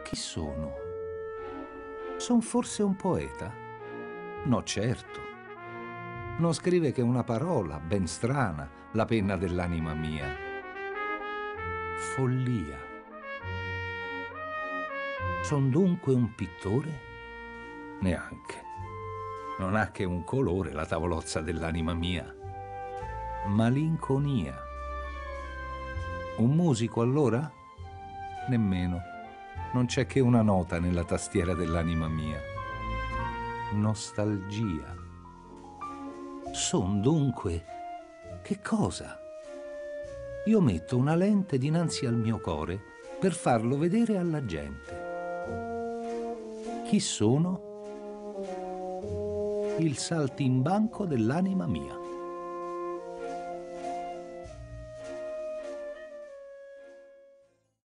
Chi sono? Son forse un poeta? No, certo. Non scrive che una parola ben strana, la penna dell'anima mia. Follia. Son dunque un pittore? Neanche. Non ha che un colore la tavolozza dell'anima mia. Malinconia. Un musico allora? Nemmeno. Non c'è che una nota nella tastiera dell'anima mia. Nostalgia. Son dunque che cosa? Io metto una lente dinanzi al mio core per farlo vedere alla gente. Chi sono? Il saltimbanco dell'anima mia.